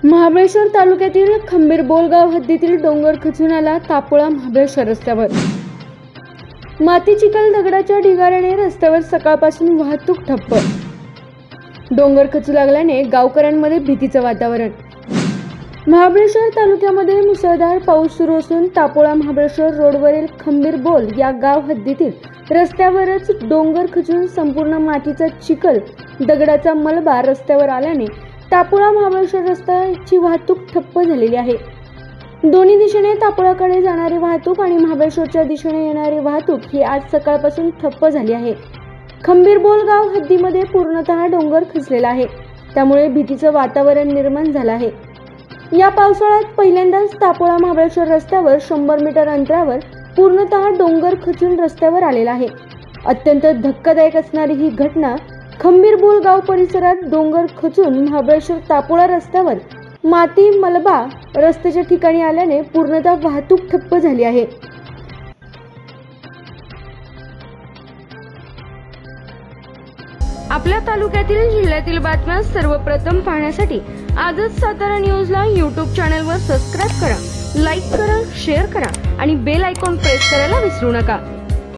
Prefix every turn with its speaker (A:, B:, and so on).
A: महाबळेश्वर तालुक्यातील खंबीर गाव हद्दीतील डोंगर खचून आला तापोळा महाबळेश्वर रस्त्यावर। माती चिखल दगडाच्या ढिगाऱ्याने रस्त्यावर सकाळपासून वाहतूक ठप्प। डोंगर खचू लागल्याने गावकऱ्यांमध्ये भीतीचं वातावरण। महाबळेश्वर तालुक्यामध्ये मुसळधार पाऊस सुरू असून तापोळा महाबळेश्वर रोडवरील खंबीर या गाव हद्दीतील रस्त्यावरच डोंगर खचून संपूर्ण मातीचा चिखल दगडाचा मलबा रस्त्यावर आल्याने तापोळा महाबळेश्वर रस्त्याची वाहतूक ठप्प झालेली आहे। दोन्ही दिशेने तापोळाकडे जाणारी वाहतूक आणि महाबळेश्वरच्या दिशेने येणारी वाहतूक ही आज सकाळपासून ठप्प झाली आहे। खंबीर गाव हद्दीमध्ये पूर्णतः डोंगर खचलेला आहे, त्यामुळे भीतीचं वातावरण निर्माण झालं आहे। या पावसाळ्यात पहिल्यांदाच तापोळा महाबळेश्वर रस्त्यावर 100 मीटर अंतरावर पूर्णतः डोंगर खचून रस्त्यावर आलेला आहे। अत्यंत धक्कादायक असणारी ही घटना खंबीर गाव परिसरात डोंगर खचून महाबळेश्वर तापोळा रस्त्यावर माती मलबा रस्त्याच्या ठिकाणी आल्याने पूर्णतः वाहतूक ठप्प झाली आहे। आपल्या तालुक्यातील जिल्ह्यातील बातम्या सर्वप्रथम पाहण्यासाठी आजच सातारा न्यूजला YouTube चॅनलवर सबस्क्राइब करा, लाईक करा, शेअर करा आणि बेल आयकॉन प्रेस करायला विसरू नका।